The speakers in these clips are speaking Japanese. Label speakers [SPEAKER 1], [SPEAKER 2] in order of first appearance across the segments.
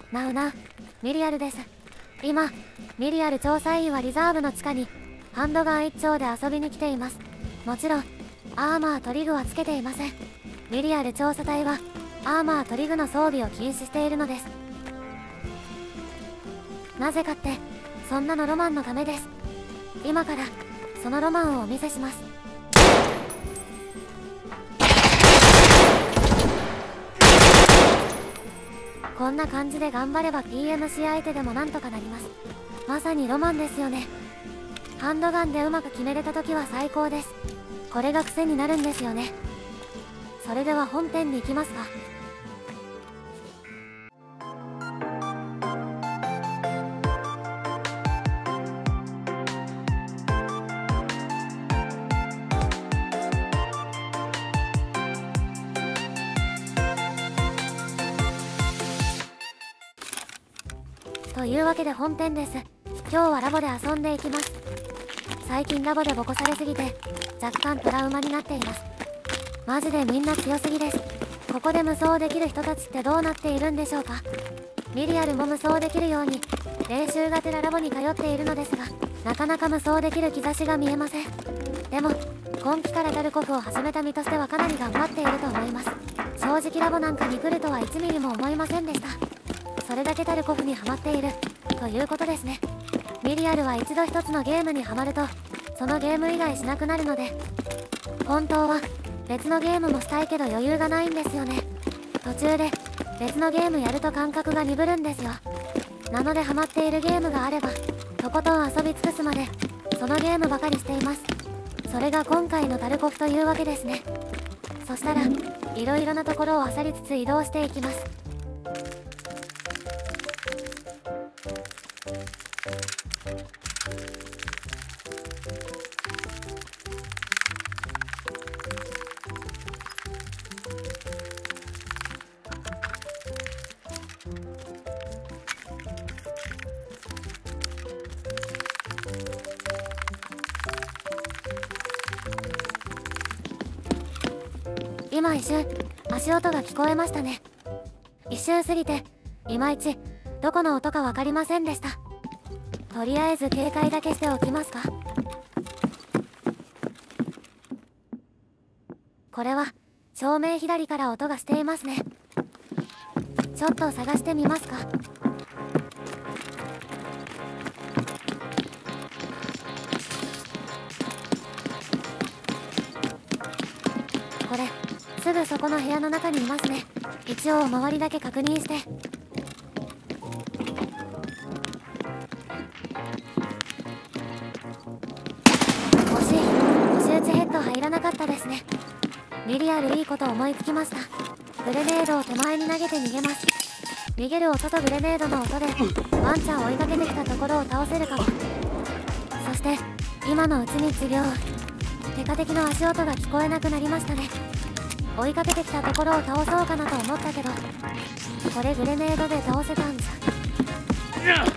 [SPEAKER 1] なうなう、ミリアルです。今、ミリアル調査員はリザーブの地下に、ハンドガン一丁で遊びに来ています。もちろん、アーマーとリグはつけていません。ミリアル調査隊は、アーマーとリグの装備を禁止しているのです。なぜかって、そんなのロマンのためです。今から、そのロマンをお見せします。こんな感じで頑張れば PMC 相手でもなんとかなります。まさにロマンですよね。ハンドガンでうまく決めれた時は最高です。これが癖になるんですよね。それでは本編に行きますか。というわけで本編です。今日はラボで遊んでいきます。最近ラボでボコされすぎて若干トラウマになっています。マジでみんな強すぎです。ここで無双できる人たちってどうなっているんでしょうか。ミリアルも無双できるように練習がてらラボに通っているのですが、なかなか無双できる兆しが見えません。でも今期からタルコフを始めた身としてはかなり頑張っていると思います。正直ラボなんかに来るとは1ミリも思いませんでした。それだけタルコフにハマっているということですね。ミリアルは一度一つのゲームにハマるとそのゲーム以外しなくなるので、本当は別のゲームもしたいけど余裕がないんですよね。途中で別のゲームやると感覚が鈍るんですよ。なのでハマっているゲームがあればとことん遊び尽くすまでそのゲームばかりしています。それが今回のタルコフというわけですね。そしたらいろいろなところを漁りつつ移動していきます。今一瞬足音が聞こえましたね。一瞬過ぎていまいちどこの音か分かりませんでした。とりあえず警戒だけしておきますか。これは正面左から音がしていますね。ちょっと探してみますか。これすぐそこの部屋の中にいますね。一応周りだけ確認して。惜しい。星打ちヘッド入らなかったですね。ミリアルいいこと思いつきました。グレネードを手前に投げて逃げます。逃げる音とグレネードの音でワンちゃん追いかけてきたところを倒せるかも。そして今のうちに治療。テカ敵の足音が聞こえなくなりましたね。追いかけてきたところを倒そうかなと思ったけど、これグレネードで倒せたんじゃ。やっ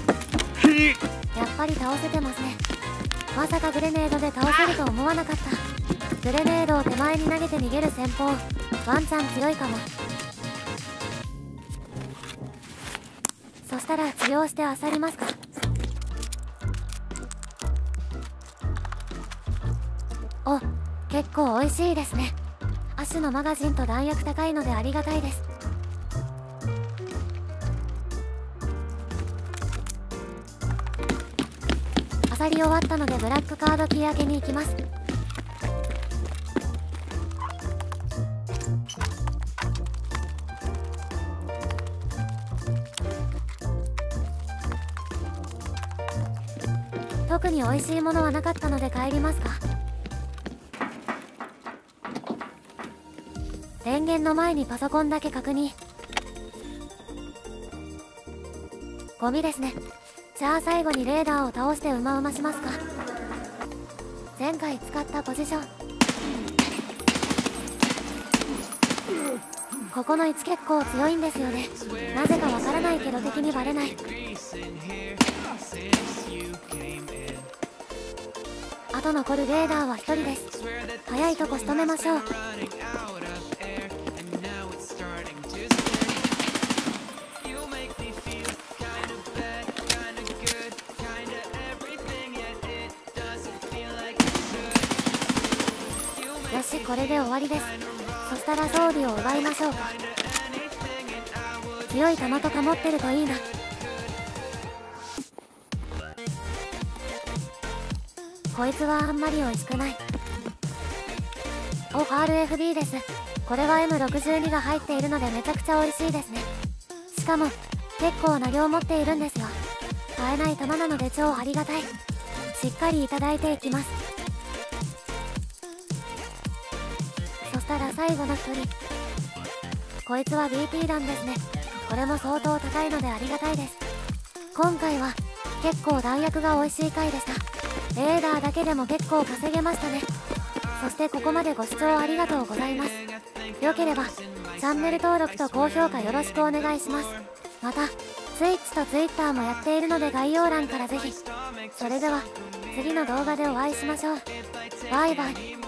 [SPEAKER 1] ぱり倒せてますね。まさかグレネードで倒せると思わなかった。グレネードを手前に投げて逃げる戦法、ワンちゃん強いかも。そしたら治療して漁りますか。お、結構美味しいですね。アシュのマガジンと弾薬高いのでありがたいです。漁り終わったのでブラックカードキー開けに行きます。特に美味しいものはなかったので帰りますか。電源の前にパソコンだけ確認。ゴミですね。じゃあ最後にレーダーを倒してうまうましますか。前回使ったポジション、ここの位置結構強いんですよね。なぜかわからないけど敵にバレない。あと残るレーダーは1人です。早いとこ仕留めましょう。 これで終わりです。そしたら装備を奪いましょうか。強い弾とか持ってるといいな。こいつはあんまり美味しくない。お、RFD です。これは M62 が入っているのでめちゃくちゃ美味しいですね。しかも結構な量持っているんですよ。買えない弾なので超ありがたい。しっかりいただいていきます。そしたら最後の一人。こいつは BP 弾ですね。これも相当高いのでありがたいです。今回は結構弾薬が美味しい回でした。レーダーだけでも結構稼げましたね。そしてここまでご視聴ありがとうございます。良ければチャンネル登録と高評価よろしくお願いします。また Twitch と Twitter もやっているので概要欄からぜひ。それでは次の動画でお会いしましょう。バイバイ。